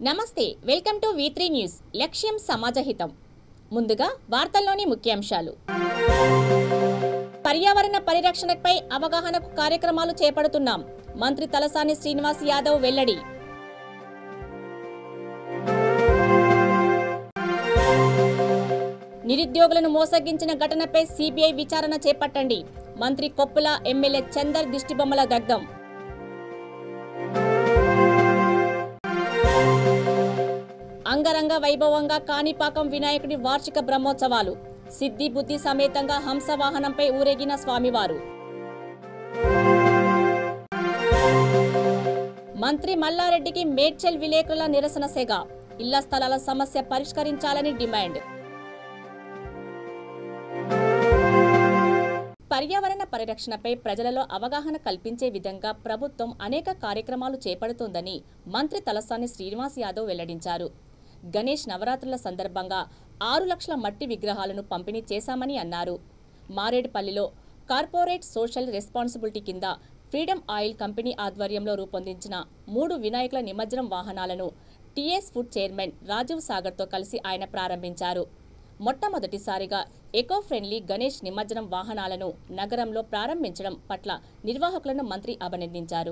నమస్తే welcome to V3 news లక్ష్యం సమాజహితం ముందుగా వార్తల్లోని ముఖ్యాంశాలు పర్యావరణ పరిరక్షణపై అవగాహనకు కార్యక్రమాలు చేపడుతున్నాం మంత్రి తలసాని శ్రీనివాస్ యాదవ్ వెల్లడి నిరుద్యోగులను మోసగించిన ఘటనపై సిబిఐ విచారణ చేపట్టండి మంత్రి కొప్పుల ఎమ్మెల్యే చందర్ దిష్టిబొమ్మల దగ్ధం అంగరంగ వైభవంగా కాణిపాకం వినాయకుడి వార్షిక బ్రహ్మోత్సవాలు సిద్ధి బుద్ధి సమేతంగా హంస వాహనంపై ఊరేగిన స్వామివారు మంత్రి మల్లారెడ్డికి మేడ్చల్ విలేకరుల నిరసన సెగ ఇళ్ల స్థలాల సమస్య పరిష్కరించాలని డిమాండ్ పర్యావరణ పరిరక్షణపై ప్రజలలో అవగాహన కల్పించే విధంగా ప్రభుత్వం అనేక కార్యక్రమాలు చేపడుతోందని మంత్రి తలసాని శ్రీనివాస్ యాదవ్ వెల్లడించారు. గణేష్ నవరాత్రుల సందర్భంగా 6 లక్షల మట్టి విగ్రహాలను పంపిణీ చేశామని అన్నారు. మారేడుపల్లిలో కార్పొరేట్ సోషల్ రెస్పాన్సిబిలిటీ కింద ఫ్రీడమ్ ఆయిల్ కంపెనీ ఆధ్వర్యంలో రూపొందించిన 3 వినాయకుల నిమజ్జనం వాహనాలను టీఎస్ ఫుడ్ చైర్మన్ రాజీవ్ సాగర్తో కలిసి ఆయన ప్రారంభించారు. మొట్టమొదటిసారిగా ఎకో ఫ్రెండ్లీ గణేష్ నిమజ్జనం వాహనాలను నగరంలో ప్రారంభించడం పట్ల నిర్వాహకులను మంత్రి అభినందించారు.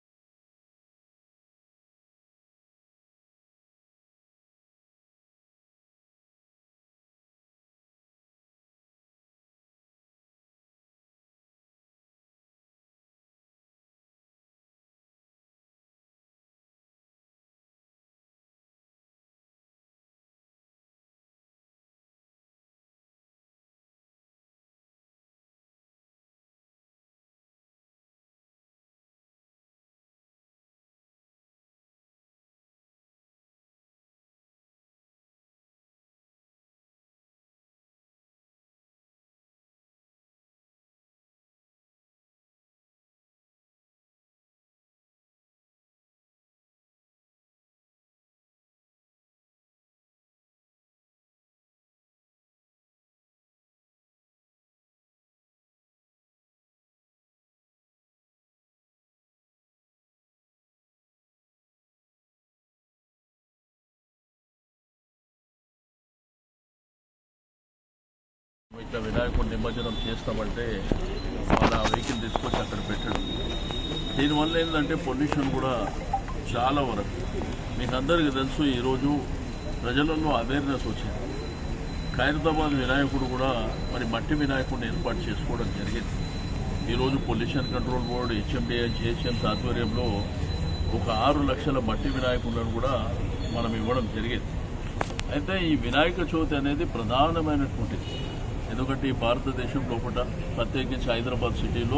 ఇట్లా వినాయకుడు నిమజ్జనం చేస్తామంటే మన వెహికల్ తీసుకొచ్చి అక్కడ పెట్టడం దీనివల్ల ఏంటంటే పొల్యూషన్ కూడా చాలా వరకు మీకు అందరికీ తెలుసు. ఈరోజు ప్రజలలో అవేర్నెస్ వచ్చింది. ఖైరతాబాద్ వినాయకుడు కూడా మరి మట్టి వినాయకుడిని ఏర్పాటు చేసుకోవడం జరిగింది. ఈరోజు pollution control board HMDA GHMC ఆధ్వర్యంలో ఒక 6 లక్షల మట్టి వినాయకులను కూడా మనం ఇవ్వడం జరిగింది. అయితే ఈ వినాయక చవితి అనేది ప్రధానమైనటువంటిది. ఎందుకంటే ఈ భారతదేశం లోపల ప్రత్యేకించి హైదరాబాద్ సిటీలో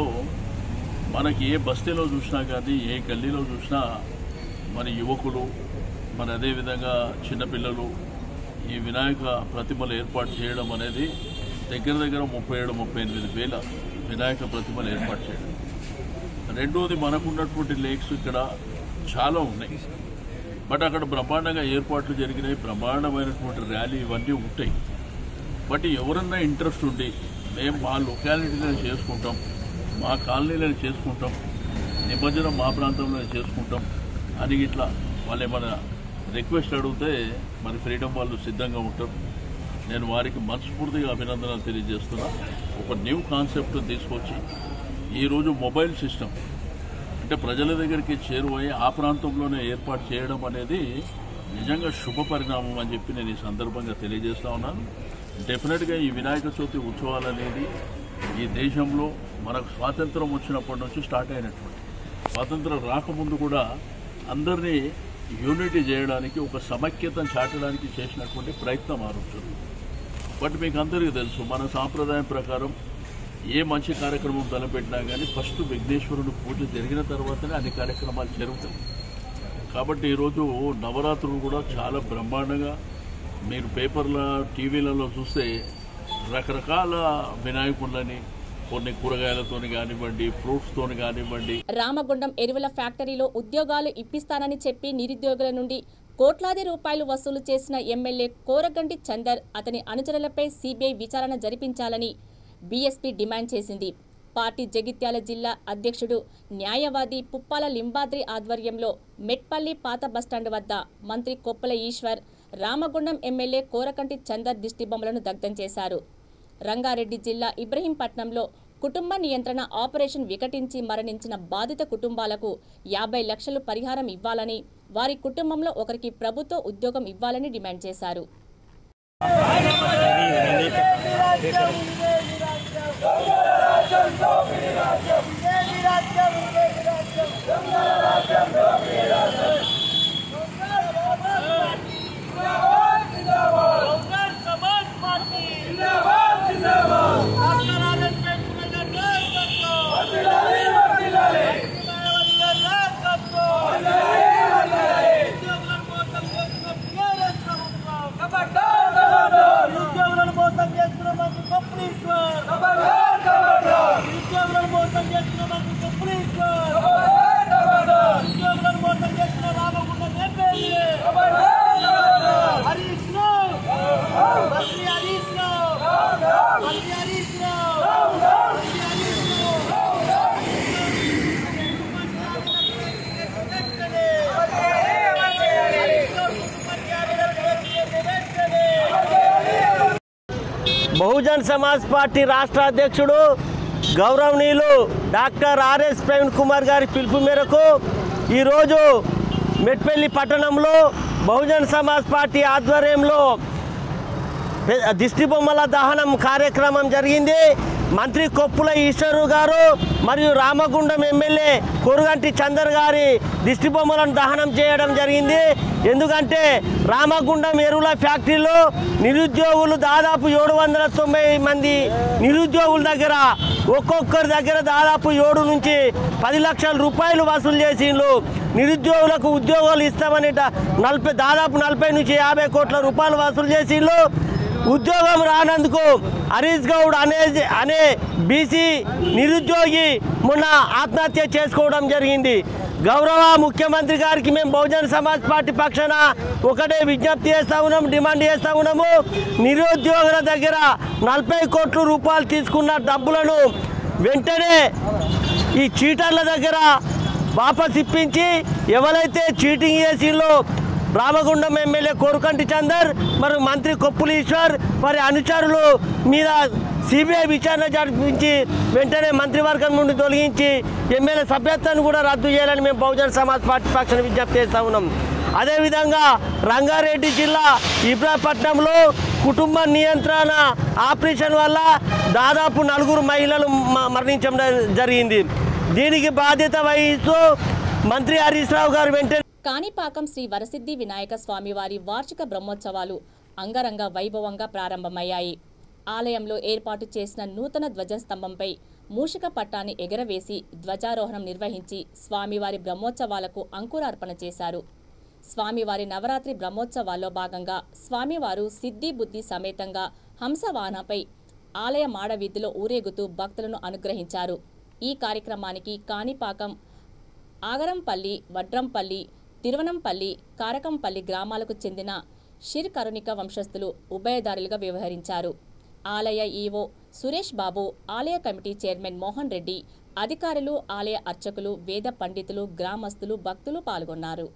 మనకి ఏ బస్తీలో చూసినా కానీ ఏ గల్లీలో చూసినా మన యువకులు మన అదేవిధంగా చిన్నపిల్లలు ఈ వినాయక ప్రతిమలు ఏర్పాటు చేయడం అనేది దగ్గర 37-38 వేల వినాయక ప్రతిమలు ఏర్పాటు చేయడం. రెండోది మనకున్నటువంటి లేక్స్ ఇక్కడ చాలా ఉన్నాయి. బట్ అక్కడ బ్రహ్మాండంగా ఏర్పాట్లు జరిగినాయి. బ్రహ్మాండమైనటువంటి ర్యాలీ ఇవన్నీ ఉంటాయి. బట్ ఎవరన్నా ఇంట్రెస్ట్ ఉండి మేము మా లొకాలిటీలో చేసుకుంటాం, మా కాలనీలో చేసుకుంటాం, నిమజ్జనం మా ప్రాంతంలో చేసుకుంటాం అని ఇట్లా వాళ్ళు ఏమైనా రిక్వెస్ట్ అడిగితే మరి ఫ్రీడమ్ వాళ్ళు సిద్ధంగా ఉంటారు. నేను వారికి మనస్ఫూర్తిగా అభినందనలు తెలియజేస్తున్నా. ఒక న్యూ కాన్సెప్ట్ తీసుకొచ్చి ఈరోజు మొబైల్ సిస్టమ్ అంటే ప్రజల దగ్గరికి చేరువై ఆ ప్రాంతంలోనే ఏర్పాటు చేయడం అనేది నిజంగా శుభ పరిణామం అని చెప్పి నేను ఈ సందర్భంగా తెలియజేస్తా ఉన్నాను. డెఫినెట్గా ఈ వినాయక చవితి ఉత్సవాలు అనేది ఈ దేశంలో మనకు స్వాతంత్రం వచ్చినప్పటి నుంచి స్టార్ట్ అయినటువంటి, స్వాతంత్రం రాకముందు కూడా అందరినీ యూనిటీ చేయడానికి ఒక సమైక్యతను చాటడానికి చేసినటువంటి ప్రయత్నం ఆరోగ్యం. బట్ మీకు అందరికీ తెలుసు మన సాంప్రదాయం ప్రకారం ఏ మంచి కార్యక్రమం తలపెట్టినా కానీ ఫస్ట్ విఘ్నేశ్వరుని పూజ జరిగిన తర్వాతనే అన్ని కార్యక్రమాలు జరుగుతాయి. కాబట్టి ఈరోజు నవరాత్రులు కూడా చాలా బ్రహ్మాండంగా మీరు పేపర్ల టీవీలలో చూస్తే రకరకాల వినాయకులని కొన్ని కూరగాయలతోని కానివ్వండి, ఫ్రూట్స్తోని కానివ్వండి. రామగుండం ఎరువుల ఫ్యాక్టరీలో ఉద్యోగాలు ఇప్పిస్తానని చెప్పి నిరుద్యోగుల నుండి కోట్లాది రూపాయలు వసూలు చేసిన ఎమ్మెల్యే కోరగంటి చందర్ అతని అనుచరులపై సిబిఐ విచారణ జరిపించాలని బీఎస్పీ డిమాండ్ చేసింది. పార్టీ జగిత్యాల జిల్లా అధ్యక్షుడు న్యాయవాది పుప్పాల లింబాద్రి ఆధ్వర్యంలో మెట్పల్లి పాత బస్టాండ్ వద్ద మంత్రి కొప్పుల ఈశ్వర్, రామగుండం ఎమ్మెల్యే కోరకంటి చందర్ దిష్టిబొమ్మలను దగ్ధం చేశారు. రంగారెడ్డి జిల్లా ఇబ్రహీంపట్నంలో కుటుంబ నియంత్రణ ఆపరేషన్ వికటించి మరణించిన బాధిత కుటుంబాలకు 50 లక్షలు పరిహారం ఇవ్వాలని, వారి కుటుంబంలో ఒకరికి ప్రభుత్వ ఉద్యోగం ఇవ్వాలని డిమాండ్ చేశారు. బహుజన్ సమాజ్ పార్టీ రాష్ట్ర అధ్యక్షుడు గౌరవనీయులు డాక్టర్ ఆర్ఎస్ ప్రవీణ్ కుమార్ గారి పిలుపు మేరకు ఈరోజు మెట్పల్లి పట్టణంలో బహుజన్ సమాజ్ పార్టీ ఆధ్వర్యంలో దిష్టిబొమ్మల దహనం కార్యక్రమం జరిగింది. మంత్రి కొప్పుల ఈశ్వరు గారు మరియు రామగుండం ఎమ్మెల్యే కోరకంటి చందర్ గారి దిష్టిబొమ్మలను దహనం చేయడం జరిగింది. ఎందుకంటే రామగుండం ఎరువుల ఫ్యాక్టరీలో నిరుద్యోగులు దాదాపు 790 మంది నిరుద్యోగుల దగ్గర ఒక్కొక్కరి దగ్గర దాదాపు 7 నుంచి 10 లక్షల రూపాయలు వసూలు చేసిండ్రు. నిరుద్యోగులకు ఉద్యోగాలు ఇస్తామని దాదాపు 40 నుంచి 50 కోట్ల రూపాయలు వసూలు చేసిండ్రు. ఉద్యోగం రానందుకు హరీష్ గౌడ్ అనే బీసీ నిరుద్యోగి మొన్న ఆత్మహత్య చేసుకోవడం జరిగింది. గౌరవ ముఖ్యమంత్రి గారికి మేము బహుజన్ సమాజ్ పార్టీ పక్షాన ఒకటే విజ్ఞప్తి చేస్తూ ఉన్నాము, డిమాండ్ చేస్తూ ఉన్నాము. నిరుద్యోగుల దగ్గర 40 కోట్ల రూపాయలు తీసుకున్న డబ్బులను వెంటనే ఈ చీటర్ల దగ్గర వాపస్ ఇప్పించి ఎవరైతే చీటింగ్ చేసిందో రామగుండం ఎమ్మెల్యే కోరకంటి చందర్ మరియు మంత్రి కొప్పుల ఈశ్వర్ వారి అనుచరులు మీద సిబిఐ విచారణ జరిపించి వెంటనే మంత్రివర్గం నుండి తొలగించి ఎమ్మెల్యే సభ్యత్వాన్ని కూడా రద్దు చేయాలని మేము బహుజన్ సమాజ్ పార్టీ పక్షాన విజ్ఞప్తి చేస్తూ ఉన్నాం. అదేవిధంగా రంగారెడ్డి జిల్లా ఇబ్రహీంపట్నంలో కుటుంబ నియంత్రణ ఆపరేషన్ వల్ల దాదాపు 4 మహిళలు మరణించడం జరిగింది. దీనికి బాధ్యత వహిస్తూ మంత్రి హరీష్ రావు గారు వెంటనే కాణిపాకం శ్రీ వరసిద్ధి వినాయక స్వామివారి వార్షిక బ్రహ్మోత్సవాలు అంగరంగ వైభవంగా ప్రారంభమయ్యాయి. ఆలయంలో ఏర్పాటు చేసిన నూతన ధ్వజస్తంభంపై మూషిక పట్టాన్ని ఎగరవేసి ధ్వజారోహణం నిర్వహించి స్వామివారి బ్రహ్మోత్సవాలకు అంకురార్పణ చేశారు. స్వామివారి నవరాత్రి బ్రహ్మోత్సవాల్లో భాగంగా స్వామివారు సిద్ధి బుద్ధి సమేతంగా హంసవాహనపై ఆలయ మాడవీధిలో ఊరేగుతూ భక్తులను అనుగ్రహించారు. ఈ కార్యక్రమానికి కాణిపాకం, ఆగరంపల్లి, వడ్రంపల్లి, తిరువనంపల్లి, కారకంపల్లి గ్రామాలకు చెందిన షిర్ కరుణిక వంశస్థులు ఉభయదారులుగా వ్యవహరించారు. ఆలయ ఈవో సురేష్ బాబు, ఆలయ కమిటీ చైర్మన్ మోహన్ రెడ్డి, అధికారులు, ఆలయ అర్చకులు, వేద పండితులు, గ్రామస్తులు, భక్తులు పాల్గొన్నారు.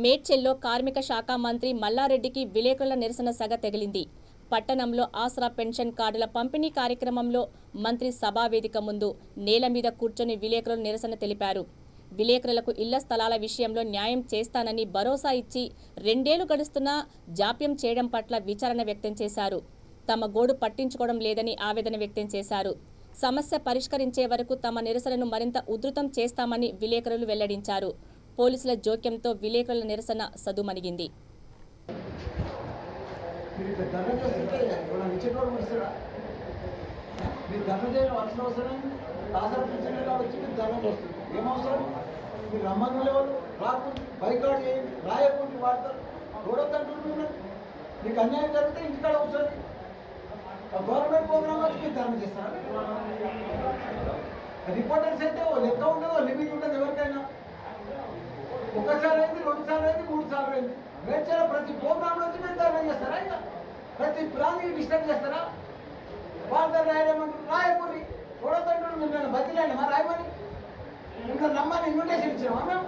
మేడ్చల్లో కార్మిక శాఖ మంత్రి మల్లారెడ్డికి విలేకరుల నిరసన సగ తగిలింది. పట్టణంలో ఆసరా పెన్షన్ కార్డుల పంపిణీ కార్యక్రమంలో మంత్రి సభావేదిక ముందు నేల మీద కూర్చొని విలేకరులు నిరసన తెలిపారు. విలేకరులకు ఇళ్ల స్థలాల విషయంలో న్యాయం చేస్తానని భరోసా ఇచ్చి 2 ఏళ్లు గడుస్తున్నా జాప్యం చేయడం పట్ల విచారణ వ్యక్తం చేశారు. తమ గోడు పట్టించుకోవడం లేదని ఆవేదన వ్యక్తం చేశారు. సమస్య పరిష్కరించే వరకు తమ నిరసనను మరింత ఉధృతం చేస్తామని విలేకరులు వెల్లడించారు. పోలీసుల జోక్యంతో విలేకరుల నిరసన సదుమణిగింది. గవర్నమెంట్ ప్రోగ్రామ్ వచ్చి మీరు ధర్మ చేస్తారా? రిపోర్టర్స్ అయితే లెక్క ఉండదు, లిమిట్ ఉంటుంది ఎవరికైనా. ఒకసారి అయింది, 2 సార్లు అయింది, 3 సార్లు అయింది. మేడ్చల్లో ప్రతి ప్రోగ్రామ్ వచ్చి మీరు ధర్మ చేస్తారా? ఇంకా ప్రతి ప్రాణిని డిస్టర్బ్ చేస్తారా? వాళ్ళ రాయలేమంటారు, రాయకూరి గొడవతండ్రులు మిమ్మల్ని బతిలేండి మా రాయమని మిమ్మల్ని నమ్మని ఇన్విటేషన్ ఇచ్చినామా మేము?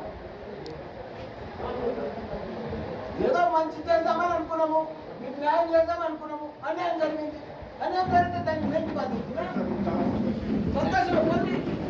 ఏదో మంచి చేద్దామని అనుకున్నాము, మీకు న్యాయం చేద్దామని అనుకున్నాము, అన్యాయం జరిగింది. అన్యాయం జరిగితే దాన్ని వెంటి బాధించిన సంతోషం.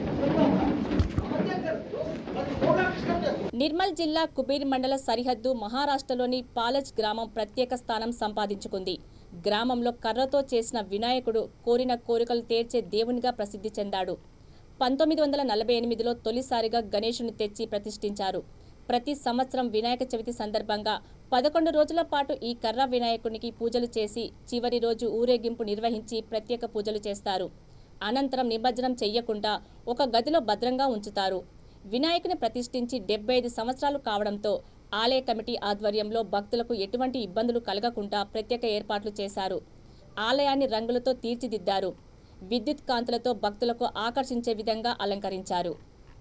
నిర్మల్ జిల్లా కుబీర్ మండల సరిహద్దు మహారాష్ట్రలోని పాలజ్ గ్రామం ప్రత్యేక స్థానం సంపాదించుకుంది. గ్రామంలో కర్రతో చేసిన వినాయకుడు కోరిన కోరికలు తీర్చే దేవునిగా ప్రసిద్ధి చెందాడు. 1948లో తొలిసారిగా గణేశుని తెచ్చి ప్రతిష్ఠించారు. ప్రతి సంవత్సరం వినాయక చవితి సందర్భంగా 11 రోజుల పాటు ఈ కర్ర వినాయకునికి పూజలు చేసి చివరి రోజు ఊరేగింపు నిర్వహించి ప్రత్యేక పూజలు చేస్తారు. అనంతరం నిమజ్జనం చెయ్యకుండా ఒక గదిలో భద్రంగా ఉంచుతారు. వినాయకుని ప్రతిష్ఠించి 75 సంవత్సరాలు కావడంతో ఆలయ కమిటీ ఆధ్వర్యంలో భక్తులకు ఎటువంటి ఇబ్బందులు కలగకుండా ప్రత్యేక ఏర్పాట్లు చేశారు. ఆలయాన్ని రంగులతో తీర్చిదిద్దారు. విద్యుత్ కాంతులతో భక్తులకు ఆకర్షించే విధంగా అలంకరించారు.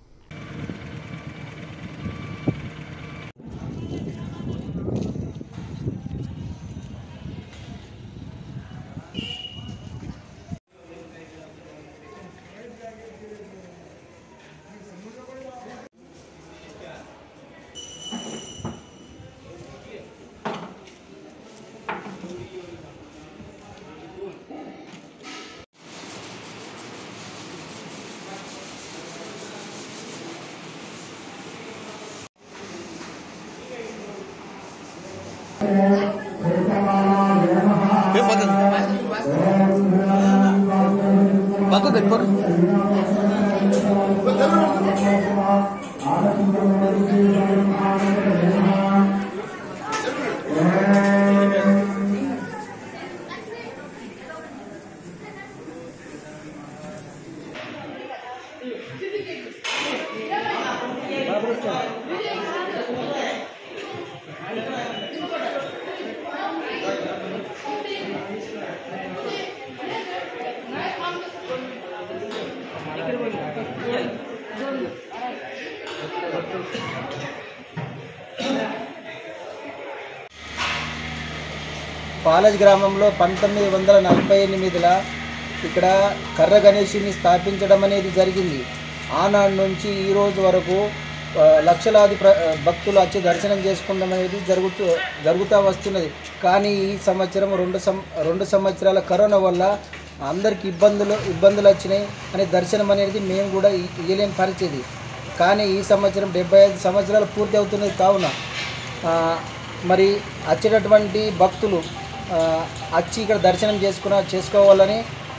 పాలజ్ గ్రామంలో 1948లో ఇక్కడ కర్ర గణేశుని స్థాపించడం అనేది జరిగింది. ఆనాడు నుంచి ఈ రోజు వరకు లక్షలాది భక్తులు వచ్చి దర్శనం చేసుకోవడం అనేది జరుగుతూ వస్తున్నది. కానీ ఈ సంవత్సరం 2 సంవత్సరాల కరోనా వల్ల అందరికీ ఇబ్బందులు వచ్చినాయి అనే దర్శనం అనేది మేము కూడా ఇయ్యలేని పరిస్థితి. కానీ ఈ సంవత్సరం 75 సంవత్సరాలు పూర్తి అవుతున్నది కావున మరి వచ్చేటటువంటి భక్తులు వచ్చి ఇక్కడ దర్శనం చేసుకోవాలని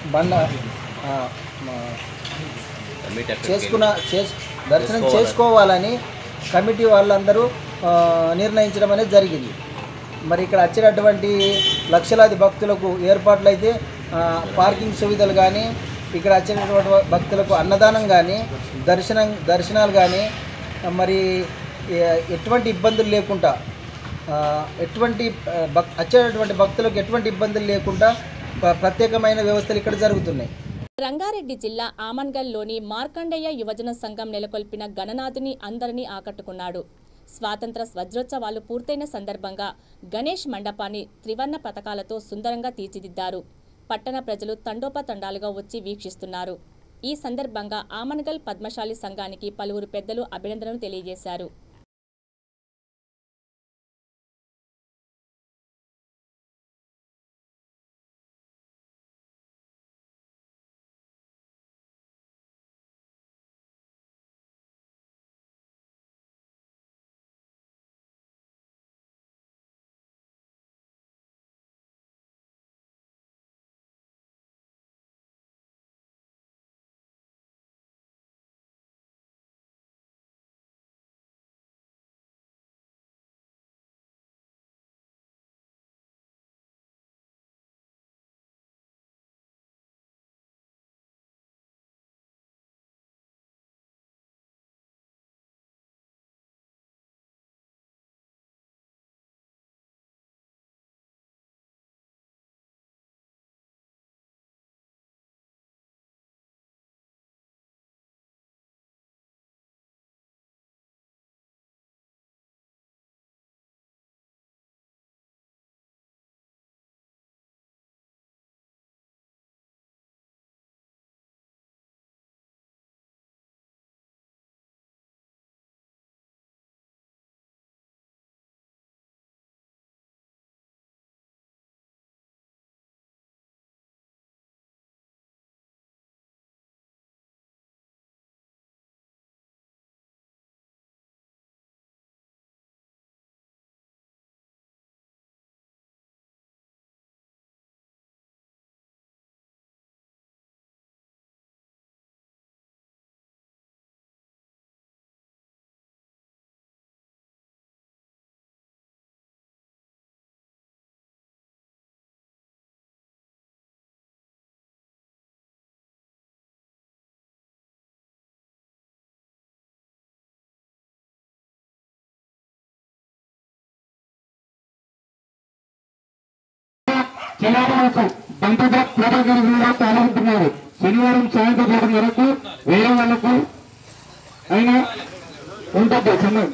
దర్శనం చేసుకోవాలని కమిటీ వాళ్ళందరూ నిర్ణయించడం అనేది జరిగింది. మరి ఇక్కడ వచ్చేటటువంటి లక్షలాది భక్తులకు ఏర్పాట్లు అయితే పార్కింగ్ సువిధలు కానీ, ఇక్కడ వచ్చేటటువంటి భక్తులకు అన్నదానం కానీ, దర్శనాలు కానీ మరి ఎటువంటి ఇబ్బందులు లేకుండా వచ్చేటటువంటి భక్తులకు ఎటువంటి ఇబ్బందులు లేకుండా ప్రత్యేకమైన వ్యవస్థలు ఇక్కడ జరుగుతున్నాయి. రంగారెడ్డి జిల్లా ఆమన్గల్లోని మార్కండేయ యువజన సంఘం నెలకొల్పిన గణనాథుని అందరినీ ఆకట్టుకున్నాడు. స్వాతంత్ర వజ్రోత్సవాలు పూర్తయిన సందర్భంగా గణేష్ మండపాన్ని త్రివర్ణ పతాకాలతో సుందరంగా తీర్చిదిద్దారు. పట్టణ ప్రజలు తండోపతండాలుగా వచ్చి వీక్షిస్తున్నారు. ఈ సందర్భంగా ఆమన్గల్ పద్మశాలి సంఘానికి పలువురు పెద్దలు అభినందనలు తెలియజేశారు. చెలామణకు దంపతులు కూడా పాల్గొంటున్నారు. శనివారం సాయంత్రం 7 వరకు వేరే వాళ్లకు అయినా ఉంటుంది సమయం.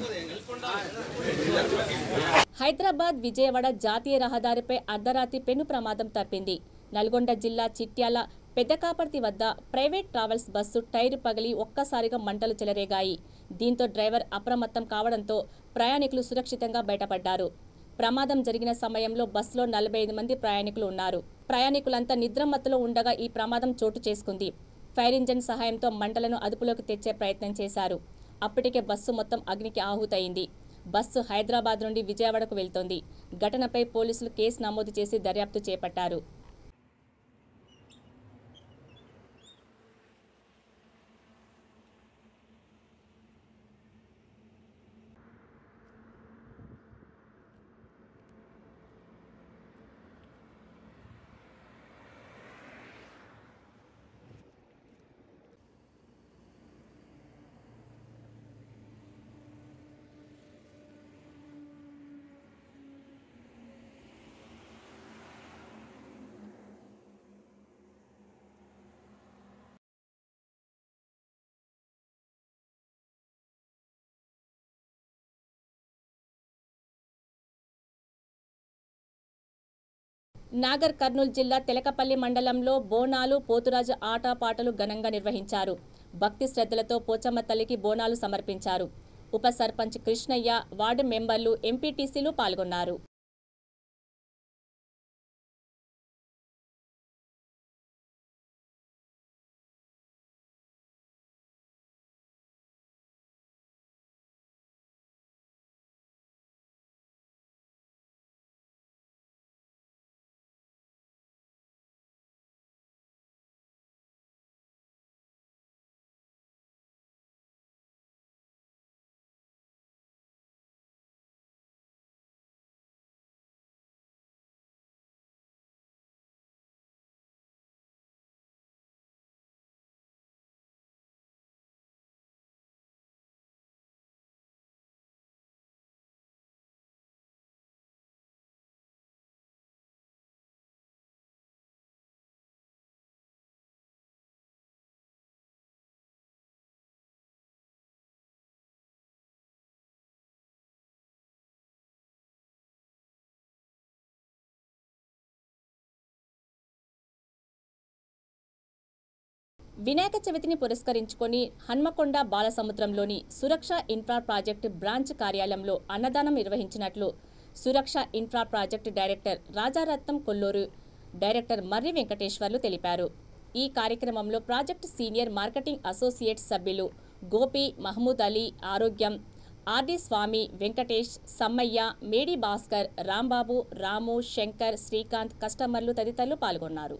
హైదరాబాద్ విజయవాడ జాతీయ రహదారిపై అర్ధరాత్రి పెను ప్రమాదం తప్పింది. నల్గొండ జిల్లా చిట్యాల పెద్దకాపర్తి వద్ద ప్రైవేట్ ట్రావెల్స్ బస్సు టైరు పగిలి ఒక్కసారిగా మంటలు చెలరేగాయి. దీంతో డ్రైవర్ అప్రమత్తం కావడంతో ప్రయాణికులు సురక్షితంగా బయటపడ్డారు. ప్రమాదం జరిగిన సమయంలో బస్సులో 45 మంది ప్రయాణికులు ఉన్నారు. ప్రయాణికులంతా నిద్రమత్తులో ఉండగా ఈ ప్రమాదం చోటు చేసుకుంది. ఫైర్ ఇంజిన్ సహాయంతో మంటలను అదుపులోకి తెచ్చే ప్రయత్నం చేశారు. అప్పటికే బస్సు మొత్తం అగ్నికి ఆహుతైంది. బస్సు హైదరాబాద్ నుండి విజయవాడకు వెళ్తోంది. ఘటనపై పోలీసులు కేసు నమోదు చేసి దర్యాప్తు చేపట్టారు. నాగర్ కర్నూలు జిల్లా తెలకపల్లి మండలంలో బోనాలు పోతురాజు ఆటపాటలు ఘనంగా నిర్వహించారు. భక్తి శ్రద్ధలతో పోచమ్మ తల్లికి బోనాలు సమర్పించారు. ఉప సర్పంచ్ కృష్ణయ్య, వార్డు మెంబర్లు, ఎంపీటీసీలు పాల్గొన్నారు. వినాయక చవితిని పురస్కరించుకొని హన్మకొండ బాలసముద్రంలోని సురక్ష ఇన్ఫ్రా ప్రాజెక్టు బ్రాంచ్ కార్యాలయంలో అన్నదానం నిర్వహించినట్లు Suraksha infra project director Rajaratnam Kolluru, director Marri Venkateswarlu తెలిపారు. ఈ కార్యక్రమంలో ప్రాజెక్టు సీనియర్ మార్కెటింగ్ అసోసియేట్ సభ్యులు గోపి, మహమూద్ అలీ, ఆరోగ్యం, ఆర్డి స్వామి, వెంకటేష్, సమ్మయ్య, మేడి భాస్కర్, రాంబాబు, రాము, శంకర్, శ్రీకాంత్, కస్టమర్లు తదితరులు పాల్గొన్నారు.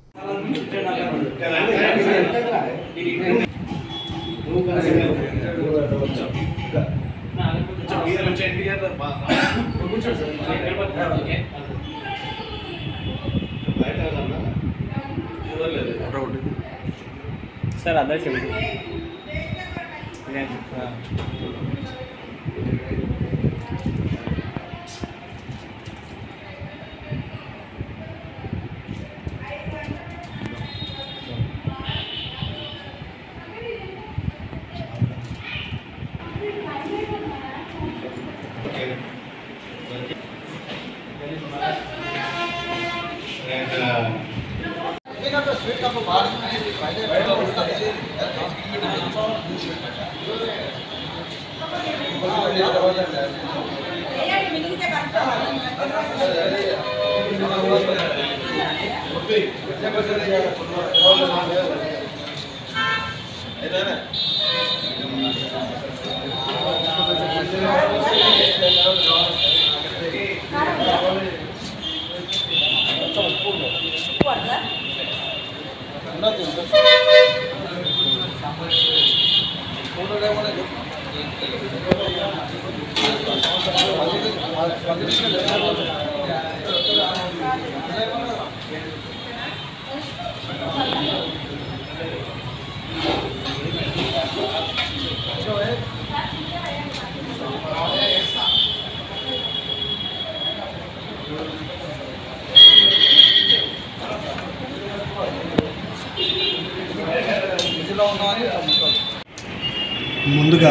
సార్ అందరూ ముందుగా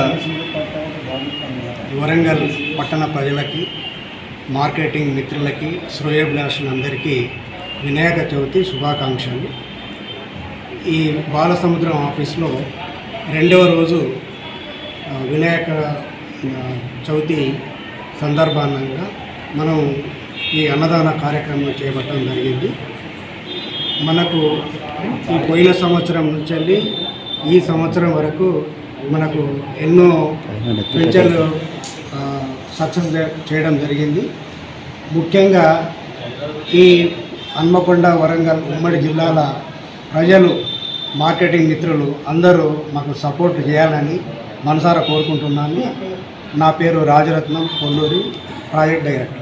వరంగల్ పట్టణ ప్రజలకి, మార్కెటింగ్ మిత్రులకి, శ్రేయోభిలాషులందరికీ వినాయక చవితి శుభాకాంక్షలు. ఈ బాలసముద్రం ఆఫీస్లో 2వ రోజు వినాయక చవితి సందర్భంగా మనం ఈ అన్నదాన కార్యక్రమం చేపట్టడం జరిగింది. మనకు ఈ పోయిన సంవత్సరం నుంచి వెళ్ళి ఈ సంవత్సరం వరకు మనకు ఎన్నో వెంచర్లు సక్సెస్ చేయడం జరిగింది. ముఖ్యంగా ఈ హన్మకొండ, వరంగల్ ఉమ్మడి జిల్లాల ప్రజలు, మార్కెటింగ్ మిత్రులు అందరూ మాకు సపోర్ట్ చేయాలని మనసారా కోరుకుంటున్నాను. నా పేరు రాజరత్నం కొల్లూరి, ప్రాజెక్ట్ డైరెక్టర్.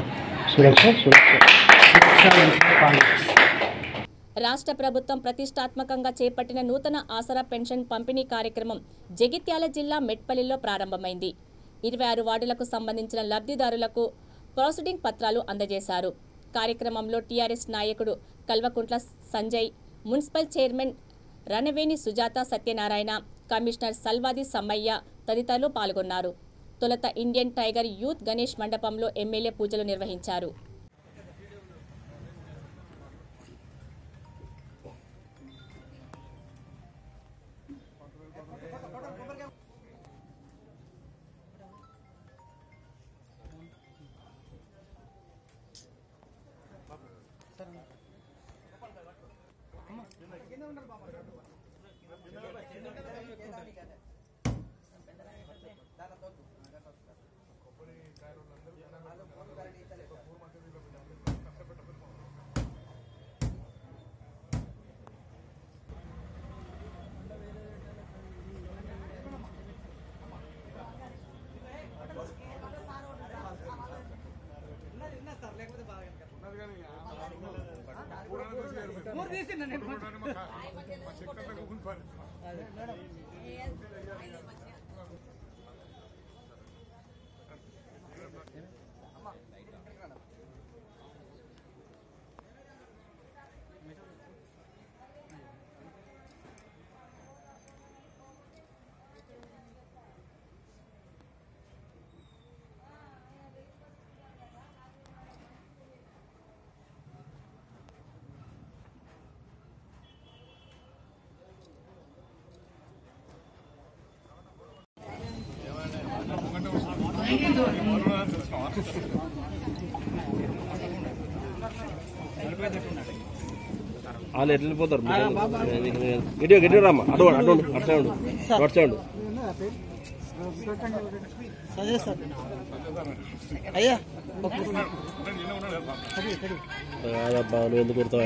రాష్ట్ర ప్రభుత్వం ప్రతిష్టాత్మకంగా చేపట్టిన నూతన ఆసరా పెన్షన్ పంపిణీ కార్యక్రమం జగిత్యాల జిల్లా మెట్పల్లిలో ప్రారంభమైంది. 26 వార్డులకు సంబంధించిన లబ్ధిదారులకు ప్రొసీడింగ్ పత్రాలు అందజేశారు. కార్యక్రమంలో టీఆర్ఎస్ నాయకుడు Kalvakuntla Sanjay, municipal chairman Ranaveni Sujatha Satyanarayana, commissioner Salwadi Sammaiah తదితరులు పాల్గొన్నారు. తొలుత ఇండియన్ టైగర్ యూత్ గణేష్ మండపంలో ఎమ్మెల్యే పూజలు నిర్వహించారు. వాళ్ళు ఎట్లా వెళ్ళిపోతారు? గట్టి రామ్మా, అటు అటు అటు సైడ్ అటు సైడ్. అయ్యా కాదబ్బా, నువ్వు ఎందుకు కొడతావా?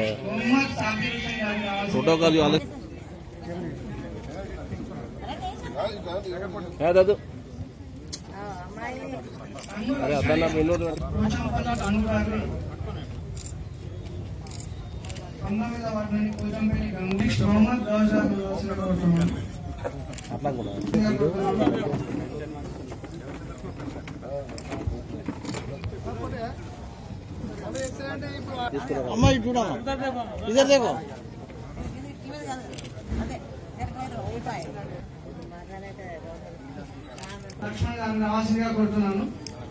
ఫోటో కాల్ కాదు. అరే అద్దన్నా వినోద్ అట్లా కూడా అమ్మా ఇటు చూడమ్మా, ఇద్దరు దేకో. లక్ష్మణ్ గారిని రావాల్సిందిగా కోరుతున్నాను.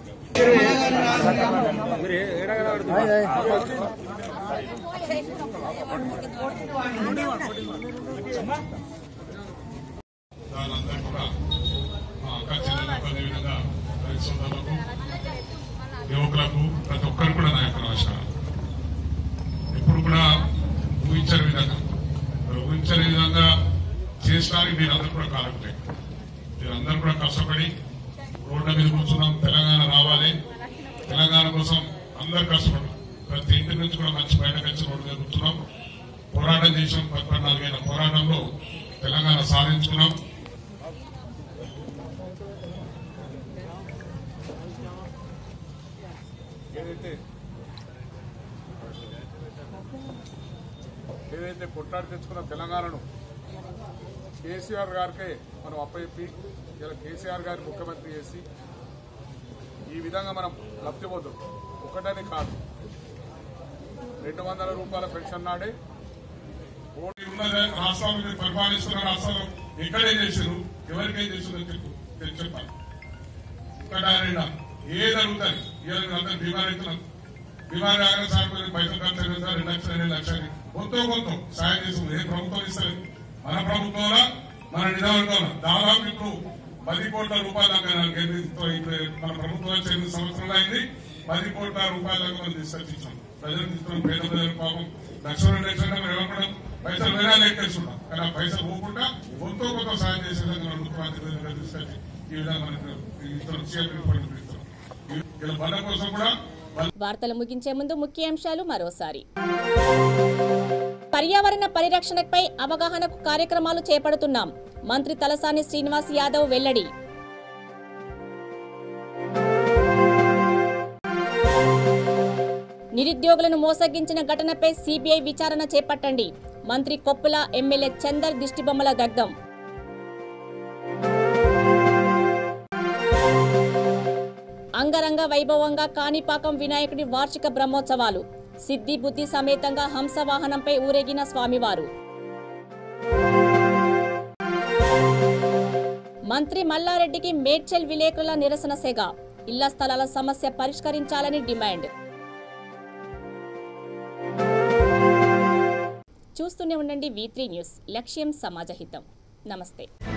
యువకులకు ప్రతి ఒక్కరు కూడా నా యొక్క నమస్కారం. ఎప్పుడు కూడా ఊహించని విధంగా చేయడానికి మీరందరూ కూడా కారణమే. మీరందరూ కూడా కష్టపడి రోడ్ల మీద కూర్చున్నాం. తెలంగాణ రావాలి, తెలంగాణ కోసం అందరు కష్టపడ్డాం. ప్రతి ఇంటి నుంచి కూడా మంచి బయటకు వచ్చి రోడ్డు మీద కూర్చున్నాం. పోరాటం చేసాం. 14 ఏళ్ల పోరాటంలో తెలంగాణ సాధించుకున్నాం. ఏదైతే కొట్లాడి తెచ్చుకున్న తెలంగాణను కేసీఆర్ గారికే మనం అప్పచెప్పి ఇలా కేసీఆర్ గారిని ముఖ్యమంత్రి చేసి ఈ విధంగా మనం లబ్ధి పొందాం. ఒకటని కాదు, 200 రూపాయల పెన్షన్ నాడే ఓటు ఉన్న రాష్ట్రాలు పరిపాలిస్తున్న రాష్ట్రాలు ఎక్కడే చేశారు, ఎవరికైనా చేసిందని చెప్పు. చెప్పాలి. ఒకటారైనా ఏది అడుగుతారు ఇవాళ అందరూ బీమార్ అవుతున్నారు. బీమార్ ఆగిన సార్ పైసలు ఖర్చు అయినా సార్ 2 లక్షలు 2 లక్షలు కొంత సాయం చేస్తుంది. ఏ ప్రభుత్వం ఇస్తారు? మన ప్రభుత్వంలో మన నిజవర్గంలో దాదాపు ఇప్పుడు 10 కోట్ల రూపాయల దాకా మన ప్రభుత్వం 8 సంవత్సరాలు అయింది. 10 కోట్ల రూపాయల దాకా మనం తీసుకొచ్చిచ్చాం. ప్రజలు తీసుకున్నాం. పేద ప్రజలు పాపం 1 లక్షలు 2 లక్షలు ఇవ్వకుండా పైసలు వేరే లెక్కేస్తున్నాం. కానీ ఆ పైసలు పోకుండా కొంత సాయం చేసే విధంగా మన ముఖ్యమంత్రి తీసుకొచ్చి ఈ విధంగా మనకు ఇలా బండ కోసం కూడా. వార్తలు ముగించే ముందు ముఖ్యాంశాలు మరోసారి. పర్యావరణ పరిరక్షణపై అవగాహనకు కార్యక్రమాలు చేపడుతున్నాం. మంత్రి తలసాని శ్రీనివాస్ యాదవ్ వెల్లడి. నిరుద్యోగులను మోసగించిన ఘటనపై సిబిఐ విచారణ చేపట్టండి. మంత్రి కొప్పుల ఎమ్మెల్యే చందర్ దిష్టిబొమ్మల దగ్ధం. అంగరంగ వైభవంగా కాణిపాకం వినాయకుడి వార్షిక బ్రహ్మోత్సవాలు. సిద్ధి బుద్ధి సమేతంగా హంసవాహనంపై ఊరేగిన స్వామివారు. మంత్రి మల్లారెడ్డికి మేడ్చల్ విలేకరుల నిరసన సెగ. ఇళ్ల స్థలాల సమస్య పరిష్కరించాలని డిమాండ్. చూస్తూనే ఉండండి V3 న్యూస్. లక్ష్యం సమాజహితం. నమస్తే.